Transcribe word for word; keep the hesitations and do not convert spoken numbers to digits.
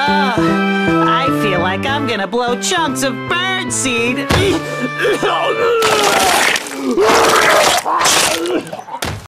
I feel like I'm gonna blow chunks of birdseed.